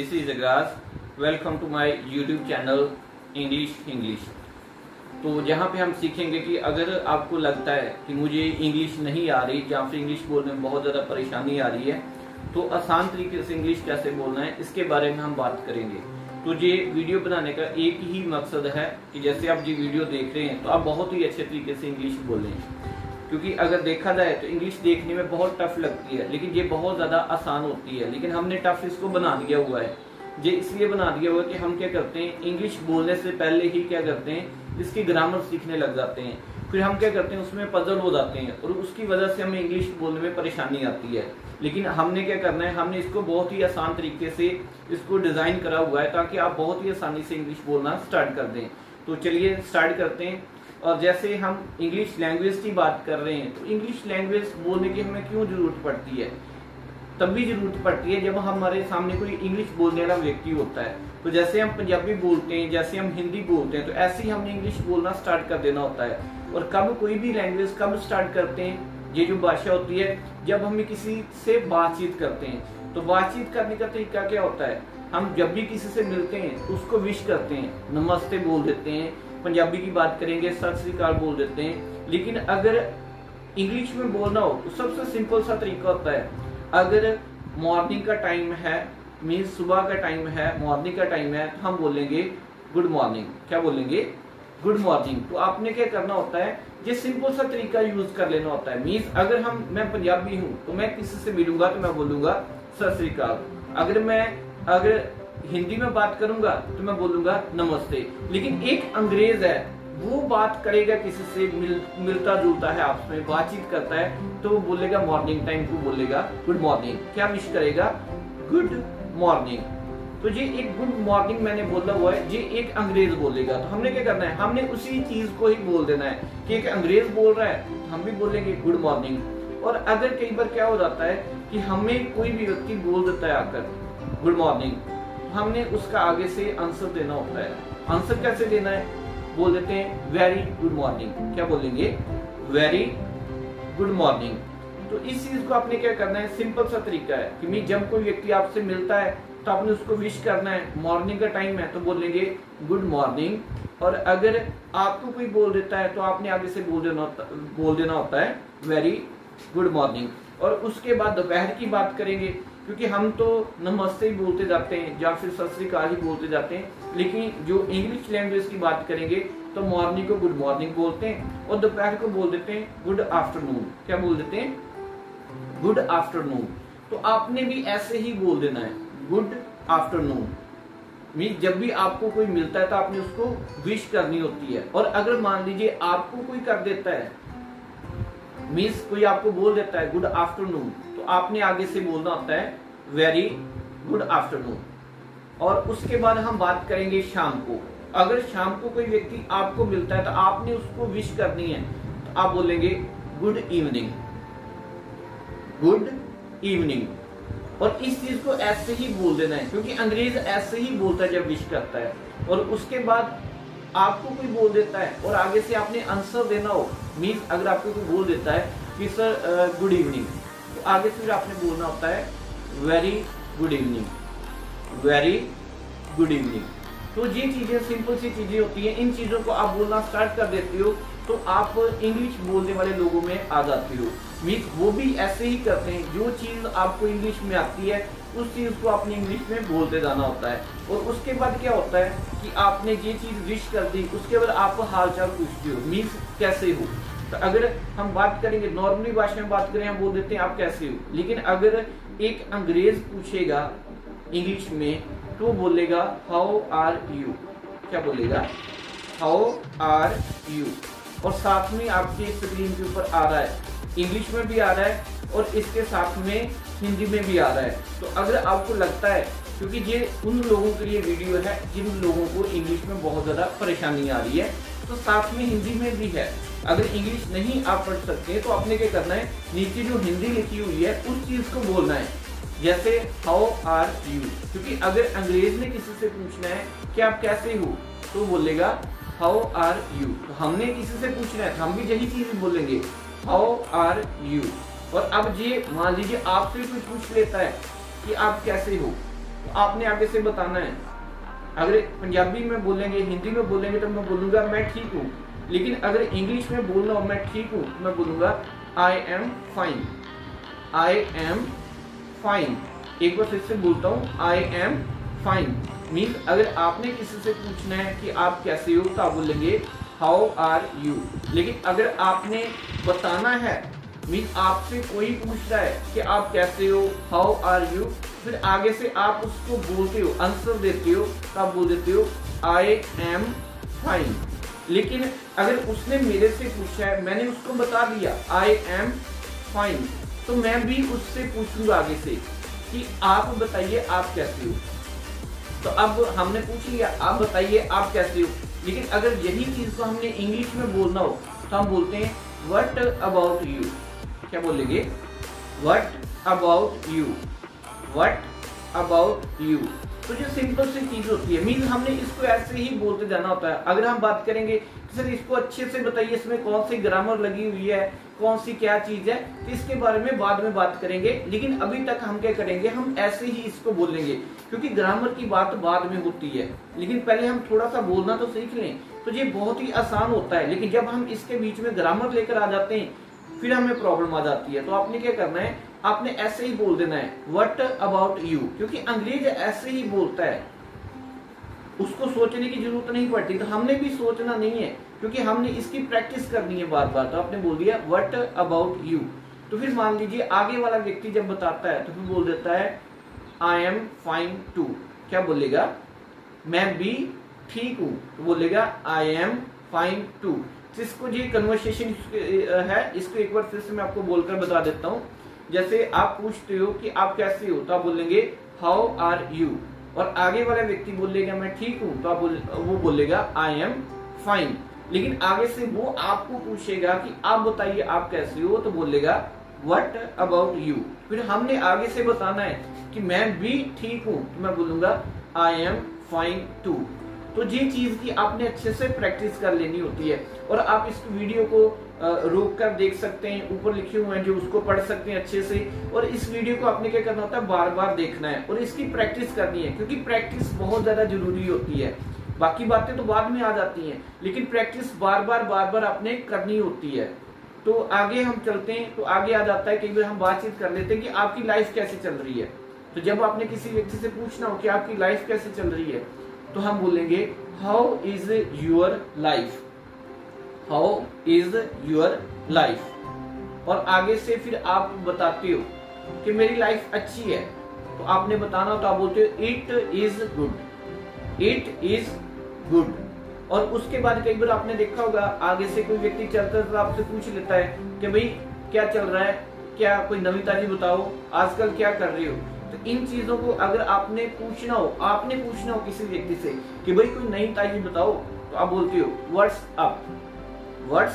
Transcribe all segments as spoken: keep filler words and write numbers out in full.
This is Agraj. Welcome to my YouTube channel English English. तो जहाँ पे हम सीखेंगे कि अगर आपको लगता है कि मुझे इंग्लिश नहीं आ रही या फिर इंग्लिश बोलने में बहुत ज़्यादा परेशानी आ रही है, तो आसान तरीके से इंग्लिश कैसे बोलना है इसके बारे में हम बात करेंगे। तो ये वीडियो बनाने का एक ही मकसद है कि जैसे आप ये वीडियो देख रहे हैं तो आप बहुत ही अच्छे तरीके से इंग्लिश बोलें, क्योंकि अगर देखा जाए तो इंग्लिश देखने में बहुत टफ लगती है लेकिन ये बहुत ज़्यादा आसान होती है। लेकिन हमने टफ इसको बना दिया हुआ है, ये इसलिए बना दिया हुआ है कि हम क्या करते हैं, इंग्लिश बोलने से पहले ही क्या करते हैं, इसकी ग्रामर सीखने लग जाते हैं। फिर हम क्या करते हैं, उसमें पजल हो जाते हैं और उसकी वजह से हमें इंग्लिश बोलने में परेशानी आती है। लेकिन हमने क्या करना है, हमने इसको बहुत ही आसान तरीके से इसको डिजाइन करा हुआ है ताकि आप बहुत ही आसानी से इंग्लिश बोलना स्टार्ट कर दें। तो चलिए स्टार्ट करते हैं। और जैसे हम इंग्लिश लैंग्वेज की बात कर रहे हैं तो इंग्लिश लैंग्वेज बोलने की हमें क्यों जरूरत पड़ती है, तब भी जरूरत पड़ती है जब हमारे सामने कोई इंग्लिश बोलने वाला व्यक्ति होता है। तो जैसे हम पंजाबी बोलते हैं, जैसे हम हिंदी बोलते हैं, तो ऐसे ही हमने इंग्लिश बोलना स्टार्ट कर देना होता है। और कब कोई भी लैंग्वेज कब स्टार्ट करते हैं, ये जो भाषा होती है, जब हम किसी से बातचीत करते हैं। तो बातचीत करने का तरीका क्या होता है, हम जब भी किसी से मिलते हैं तो उसको विश करते हैं, नमस्ते बोल देते हैं। पंजाबी की बात करेंगे सत श्री अकाल बोल देते हैं। लेकिन अगर इंग्लिश में बोलना हो तो सबसे सिंपल सा तरीका होता है, अगर मॉर्निंग का टाइम है, मीन्स सुबह का टाइम है, मॉर्निंग का टाइम है, तो हम बोलेंगे गुड मॉर्निंग। क्या बोलेंगे? Good morning. तो आपने क्या करना होता है, ये सिंपल सा तरीका यूज कर लेना होता है। मीन्स अगर हम मैं पंजाबी हूँ तो मैं किसी से मिलूंगा तो मैं बोलूंगा सत श्री अकाल। अगर मैं अगर हिंदी में बात करूंगा तो मैं बोलूंगा नमस्ते। लेकिन एक अंग्रेज है, वो बात करेगा किसी से मिल, मिलता जुलता है, आपस में बातचीत करता है, तो वो बोलेगा मॉर्निंग टाइम को बोलेगा गुड मॉर्निंग। क्या विश करेगा? Good morning. तो ये एक गुड मॉर्निंग मैंने बोला हुआ है, ये एक अंग्रेज बोलेगा। तो हमने क्या करना है, हमने उसी चीज को ही बोल देना है कि एक अंग्रेज बोल रहा है तो हम भी बोलेंगे गुड मॉर्निंग। और अगर कई बार क्या हो जाता है कि हमें कोई भी व्यक्ति बोल देता है आकर गुड मॉर्निंग, हमने उसका आगे से आंसर देना होता है। आंसर कैसे देना है, बोल देते हैं वेरी गुड मॉर्निंग। क्या बोलेंगे? Very good morning. तो इस चीज को आपने क्या करना है, सिंपल सा तरीका है कि मैं जब कोई व्यक्ति आपसे मिलता है तो आपने उसको विश करना है, मॉर्निंग का टाइम है तो बोलेंगे गुड मॉर्निंग। और अगर आपको कोई बोल देता है तो आपने आगे से बोल देना बोल देना होता है वेरी गुड मॉर्निंग। और उसके बाद दोपहर की बात करेंगे, क्योंकि हम तो नमस्ते ही बोलते जाते हैं या फिर सत श्री अकाल ही बोलते जाते हैं। लेकिन जो इंग्लिश लैंग्वेज की बात करेंगे तो मॉर्निंग को गुड मॉर्निंग बोलते हैं और दोपहर को बोल देते हैं गुड आफ्टरनून। क्या बोल देते हैं? Good afternoon. तो आपने भी ऐसे ही बोल देना है गुड आफ्टरनून। मीन जब भी आपको कोई मिलता है तो आपने उसको विश करनी होती है। और अगर मान लीजिए आपको कोई कर देता है, मीन्स कोई आपको बोल देता है गुड आफ्टरनून, तो आपने आगे से बोलना होता है वेरी गुड आफ्टरनून। और उसके बाद हम बात करेंगे शाम को। अगर शाम को कोई व्यक्ति आपको मिलता है तो आपने उसको विश करनी है, तो आप बोलेंगे गुड इवनिंग, गुड इवनिंग। और इस चीज को ऐसे ही बोल देना है, क्योंकि अंग्रेज ऐसे ही बोलता है जब विश करता है। और उसके बाद आपको कोई बोल देता है और आगे से आपने आंसर देना हो, मीन्स अगर आपको कोई बोल देता है कि सर गुड इवनिंग, तो आगे से आपने बोलना होता है very good evening, very good evening. तो ये चीजें सिंपल सी चीजें होती हैं, इन चीजों को आप बोलना स्टार्ट कर देते हो तो आप इंग्लिश बोलने वाले लोगों में आ जाते हो। मीन्स वो भी ऐसे ही करते हैं, जो चीज आपको इंग्लिश में आती है उस चीज को आपने इंग्लिश में बोलते जाना होता है। और उसके बाद क्या होता है कि आपने ये चीज विश कर दी, उसके बाद आप हालचाल पूछते हो, मीन्स कैसे हो। तो अगर हम बात करेंगे नॉर्मली भाषा में बात करें, हम बोल देते हैं आप कैसे हो। लेकिन अगर एक अंग्रेज पूछेगा इंग्लिश में तो बोलेगा हाउ आर यू। क्या बोलेगा? How are you. और साथ में आपके स्क्रीन के ऊपर आ रहा है, इंग्लिश में भी आ रहा है और इसके साथ में हिंदी में भी आ रहा है। तो अगर आपको लगता है, क्योंकि ये उन लोगों के लिए वीडियो है जिन लोगों को इंग्लिश में बहुत ज्यादा परेशानी आ रही है, तो साथ में हिंदी में भी है। अगर इंग्लिश नहीं आप पढ़ सकते तो आपने क्या करना है, नीचे जो हिंदी लिखी हुई है उस चीज को बोलना है, जैसे हाउ आर यू। क्योंकि अगर अंग्रेज ने किसी से पूछना है कि आप कैसे हो, तो बोलेगा हाउ आर यू। तो हमने किसी से पूछना है, हम भी यही चीज बोलेंगे हाउ आर यू। और अब ये मान लीजिए आपसे कोई पूछ लेता है कि आप कैसे हो, तो आपने आगे से बताना है। अगर पंजाबी में बोलेंगे, हिंदी में बोलेंगे तो मैं बोलूंगा मैं ठीक हूँ, लेकिन अगर इंग्लिश में बोलना हो मैं ठीक हूँ तो मैं बोलूंगा I am fine, I am fine. एक बार फिर से बोलता हूँ, आई एम फाइन। मीन्स अगर आपने किसी से पूछना है कि आप कैसे हो तो आप बोलेंगे हाउ आर यू। लेकिन अगर आपने बताना है, मीन्स आपसे कोई पूछ रहा है कि आप कैसे हो, हाउ आर यू, फिर आगे से आप उसको बोलते हो, आंसर देते हो, तो आप बोल देते हो आई एम फाइन। लेकिन अगर उसने मेरे से पूछा है, मैंने उसको बता दिया आई एम फाइन, तो मैं भी उससे पूछूंगा आगे से कि आप बताइए आप कैसे हो। तो अब हमने पूछ लिया आप बताइए आप कैसे हो, लेकिन अगर यही चीज को हमने इंग्लिश में बोलना हो तो हम बोलते हैं व्हाट अबाउट यू। क्या बोलेंगे? What about you, what about you. तो जो सिंपल सी चीज होती है, मीन हमने इसको ऐसे ही बोलते जाना होता है। अगर हम बात करेंगे सर इसको अच्छे से बताइए, इसमें कौन सी ग्रामर लगी हुई है, कौन सी क्या चीज है, तो इसके बारे में बाद में बात करेंगे। लेकिन अभी तक हम क्या करेंगे, हम ऐसे ही इसको बोलेंगे, क्योंकि ग्रामर की बात बाद में होती है। लेकिन पहले हम थोड़ा सा बोलना तो सीख लें, तो ये बहुत ही आसान होता है। लेकिन जब हम इसके बीच में ग्रामर लेकर आ जाते हैं फिर हमें प्रॉब्लम आ जाती है। तो आपने क्या करना है, आपने ऐसे ही बोल देना है व्हाट अबाउट यू, क्योंकि अंग्रेज ऐसे ही बोलता है, उसको सोचने की जरूरत नहीं पड़ती। तो हमने भी सोचना नहीं है, क्योंकि हमने इसकी प्रैक्टिस करनी है बार बार। तो आपने बोल दिया व्हाट अबाउट यू, तो फिर मान लीजिए आगे वाला व्यक्ति जब बताता है तो फिर बोल देता है आई एम फाइन टू। क्या बोलेगा? मैं भी ठीक हूं, तो बोलेगा आई एम फाइन टू। इसको जी कन्वर्सेशन है, इसको एक बार फिर से मैं आपको बोलकर बता देता हूँ। जैसे आप पूछते हो कि आप कैसे हो, तो आप बोलेंगे हाउ आर यू, और आगे वाला व्यक्ति बोलेगा मैं ठीक हूँ, तो आप बोल, वो बोलेगा आई एम फाइन। लेकिन आगे से वो आपको पूछेगा कि आप बताइए आप कैसे हो, तो बोलेगा व्हाट अबाउट यू। फिर हमने आगे से बताना है कि मैं भी ठीक हूँ, तो मैं बोलूंगा आई एम फाइन टू। तो ये चीज की आपने अच्छे से प्रैक्टिस कर लेनी होती है। और आप इस वीडियो को रोक कर देख सकते हैं, ऊपर लिखे हुए हैं जो उसको पढ़ सकते हैं अच्छे से। और इस वीडियो को आपने क्या करना होता है, बार बार देखना है और इसकी प्रैक्टिस करनी है, क्योंकि प्रैक्टिस बहुत ज्यादा जरूरी होती है। बाकी बातें तो बाद में आ जाती हैं, लेकिन प्रैक्टिस बार बार बार बार आपने करनी होती है। तो आगे हम चलते हैं, तो आगे आ जाता है कई बार हम बातचीत कर लेते हैं कि आपकी लाइफ कैसे चल रही है। तो जब आपने किसी व्यक्ति से पूछना हो कि आपकी लाइफ कैसे चल रही है, तो हम बोलेंगे how is your life, how is your life. और आगे से फिर आप बताते हो कि मेरी लाइफ अच्छी है, तो आपने बताना हो तो आप बोलते हो it is good, it is good. और उसके बाद कई बार आपने देखा होगा आगे से कोई व्यक्ति चलता है तो आपसे पूछ लेता है कि भाई क्या चल रहा है, क्या कोई नवी ताजी बताओ, आजकल क्या कर रहे हो। तो इन चीजों को अगर आपने पूछना हो, आपने पूछना हो किसी व्यक्ति से कि भाई कोई नई ताजी बताओ, तो आप बोलते हो व्हाट्स अप, व्हाट्स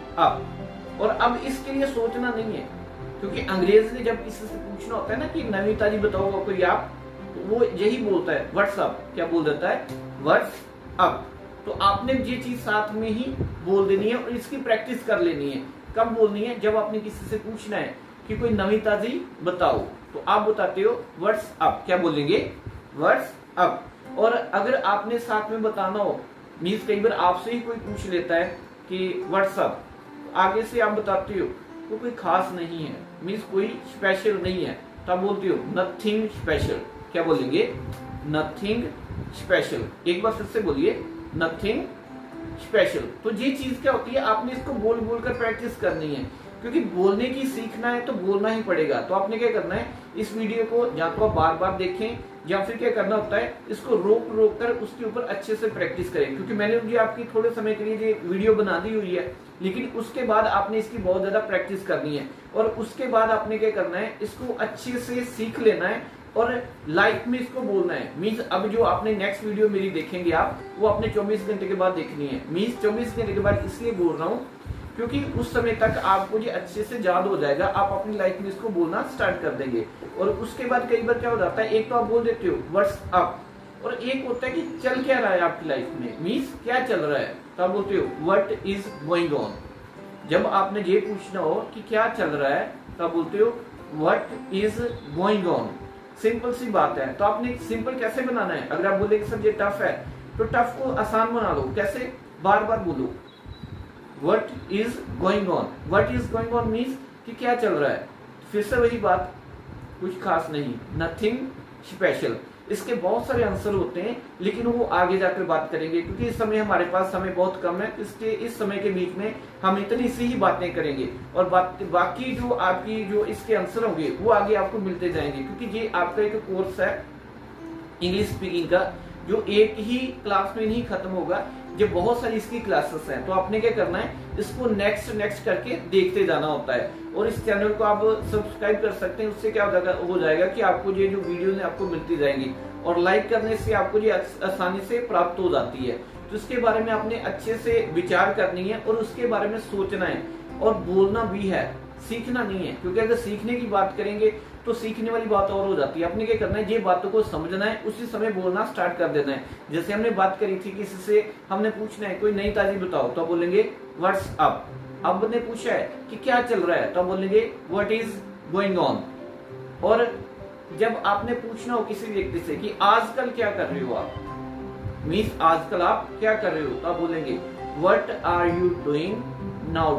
अप। और अब इसके लिए सोचना नहीं है, क्योंकि अंग्रेज ने जब किसी से पूछना होता है ना कि नवी ताजी बताओ कोई आप, तो वो यही बोलता है व्हाट्स अप। क्या बोल देता है? What's up. तो आपने ये चीज साथ में ही बोल देनी है और इसकी प्रैक्टिस कर लेनी है। कब बोलनी है? जब आपने किसी से पूछना है कि कोई नवी ताजी बताओ, तो आप बताते हो व्हाट्स अप। क्या बोलेंगे? What's up. और अगर आपने साथ में बताना हो, मीन्स कई बार आपसे ही कोई पूछ लेता है कि व्हाट्स अप, आगे से आप बताते हो तो कोई खास नहीं है, मीन्स कोई स्पेशल नहीं है, तो आप बोलते हो नथिंग स्पेशल। क्या बोलेंगे? Nothing special. एक बार फिर से बोलिए नथिंग स्पेशल। तो ये चीज क्या होती है, आपने इसको बोल बोल कर प्रैक्टिस करनी है, क्योंकि बोलने की सीखना है तो बोलना ही पड़ेगा। तो आपने क्या करना है, इस वीडियो को या तो आप बार बार देखें, या फिर क्या करना होता है इसको रोक रोक कर उसके ऊपर अच्छे से प्रैक्टिस करें। क्योंकि मैंने मुझे आपकी थोड़े समय के लिए ये वीडियो बना दी हुई है, लेकिन उसके बाद आपने इसकी बहुत ज्यादा प्रैक्टिस करनी है। और उसके बाद आपने क्या करना है, इसको अच्छे से सीख लेना है और लाइफ में इसको बोलना है। मीन्स अब जो आपने नेक्स्ट वीडियो मेरी देखेंगे आप, वो अपने चौबीस घंटे के बाद देखनी है। मीन्स चौबीस घंटे के बाद इसलिए बोल रहा हूँ क्योंकि उस समय तक आपको ये अच्छे से याद हो जाएगा, आप अपनी लाइफ में इसको बोलना स्टार्ट कर देंगे। और उसके बाद कई बार क्या हो जाता है, एक तो आप बोल देते हो व्हाट्स अप, और एक होता है कि चल क्या रहा है आपकी लाइफ में, मीन्स क्या चल रहा है, तो आप बोलते हो व्हाट इज गोइंग ऑन। जब आपने ये पूछना हो कि क्या चल रहा है, तो आप बोलते हो what is going on. Simple सी बात है। तो आपने सिंपल कैसे बनाना है? अगर आप बोले कि सर ये टफ है, तो टफ को आसान बना लो। कैसे? बार बार बोलो what is going on. What is going on means कि क्या चल रहा है। फिर से वही बात, कुछ खास नहीं, नथिंग स्पेशल। इसके बहुत सारे आंसर होते हैं, लेकिन वो आगे जाकर बात करेंगे, क्योंकि इस समय हमारे पास समय बहुत कम है। इसके इस समय के बीच में हम इतनी सी ही बातें करेंगे, और बात बाकी जो आपकी जो इसके आंसर होंगे वो आगे आपको मिलते जाएंगे, क्योंकि ये आपका एक कोर्स है इंग्लिश स्पीकिंग का, जो एक ही क्लास में नहीं खत्म होगा। जो बहुत सारी इसकी क्लासेस हैं, तो आपने क्या करना है, इसको नेक्स्ट नेक्स्ट करके देखते जाना होता है। और इस चैनल को आप सब्सक्राइब कर सकते हैं। उससे क्या हो जाएगा कि आपको ये जो वीडियो आपको मिलती जाएंगी, और लाइक करने से आपको ये आसानी से प्राप्त हो जाती है। तो इसके बारे में आपने अच्छे से विचार करनी है, और उसके बारे में सोचना है, और बोलना भी है, सीखना नहीं है। क्योंकि अगर सीखने की बात करेंगे तो सीखने वाली बात और हो जाती है। आपने क्या करना है, ये बातों को समझना है, उसी समय बोलना स्टार्ट कर देना है। जैसे हमने बात करी थी, किसी से हमने पूछना है कोई नई ताजी बताओ, तो बोलेंगे व्हाट्स अप। अब ने पूछा है कि क्या चल रहा है, तो बोलेंगे व्हाट इज गोइंग ऑन। और जब आपने पूछना हो किसी व्यक्ति से कि आजकल क्या कर रहे हो आप, मीन्स आजकल आप क्या कर रहे हो, तो आप बोलेंगे what are you doing now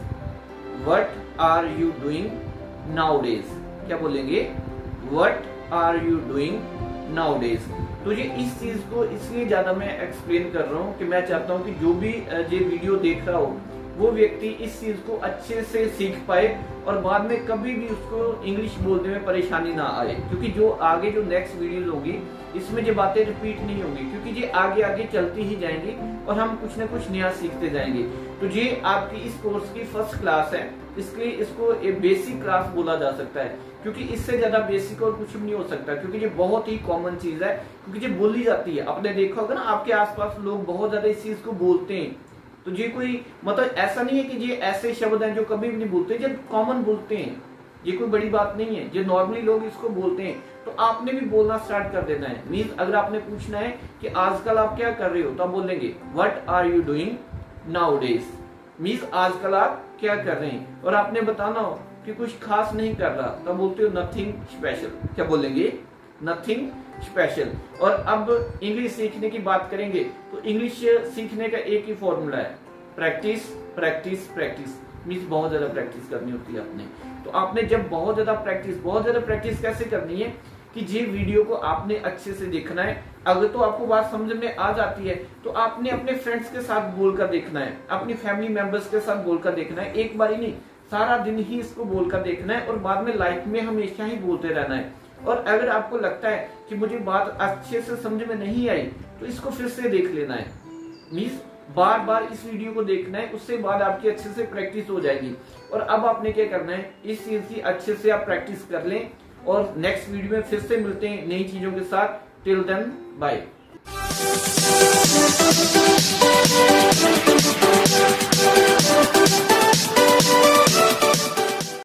days. What are you doing nowadays. क्या बोलेंगे? What are you doing nowadays. तो ये इस चीज को इसलिए ज्यादा मैं एक्सप्लेन कर रहा हूँ कि मैं चाहता हूँ कि जो भी ये वीडियो देख रहा हो वो व्यक्ति इस चीज को अच्छे से सीख पाए, और बाद में कभी भी उसको इंग्लिश बोलने में परेशानी ना आए। क्योंकि जो आगे जो नेक्स्ट वीडियोस होंगी, इसमें ये बातें रिपीट नहीं होंगी, क्योंकि ये आगे आगे चलती ही जाएंगी, और हम कुछ ना कुछ नया सीखते जाएंगे। तो ये आपकी इस कोर्स की फर्स्ट क्लास है, इसलिए इसको एक बेसिक क्लास बोला जा सकता है, क्योंकि इससे ज्यादा बेसिक और कुछ भी नहीं हो सकता। क्योंकि ये बहुत ही कॉमन चीज है, क्योंकि ये बोली जाती है। आपने देखा होगा ना, आपके आसपास लोग बहुत ज्यादा इस चीज को बोलते हैं। तो ये कोई मतलब ऐसा नहीं है कि ये ऐसे शब्द हैं जो कभी भी नहीं बोलते, ये कॉमन बोलते हैं, ये कोई बड़ी बात नहीं है, ये नॉर्मली लोग इसको बोलते हैं। तो आपने भी बोलना स्टार्ट कर देना है। मीन्स अगर आपने पूछना है कि आजकल आप क्या कर रहे हो, तो आप बोलेंगे what are you doing nowadays. Means आजकल आप क्या कर रहे हैं, और आपने बताना हो कि कुछ खास नहीं कर रहा, तो बोलते हो नथिंग स्पेशल। क्या बोलेंगे? Nothing special. और अब इंग्लिश सीखने की बात करेंगे, तो इंग्लिश सीखने का एक ही फॉर्मूला है, प्रैक्टिस प्रैक्टिस प्रैक्टिस। मीन्स बहुत ज्यादा प्रैक्टिस करनी होती है आपने। तो आपने जब बहुत ज्यादा प्रैक्टिस बहुत ज्यादा प्रैक्टिस कैसे करनी है कि ये वीडियो को आपने अच्छे से देखना है। अगर तो आपको बात समझ में आ जाती है, तो आपने अपने फ्रेंड्स के साथ बोलकर देखना है, अपनी फैमिली मेंबर्स के साथ बोलकर देखना है। एक बार ही नहीं, सारा दिन ही इसको बोलकर देखना है, और बाद में लाइफ में हमेशा ही बोलते रहना है। और अगर आपको लगता है कि मुझे बात अच्छे से समझ में नहीं आई, तो इसको फिर से देख लेना है। मीन्स बार बार इस वीडियो को देखना है, उससे बाद आपकी अच्छे से प्रैक्टिस हो जाएगी। और अब आपने क्या करना है, इस चीज की अच्छे से आप प्रैक्टिस कर लें, और नेक्स्ट वीडियो में फिर से मिलते हैं नई चीजों के साथ। Till then bye.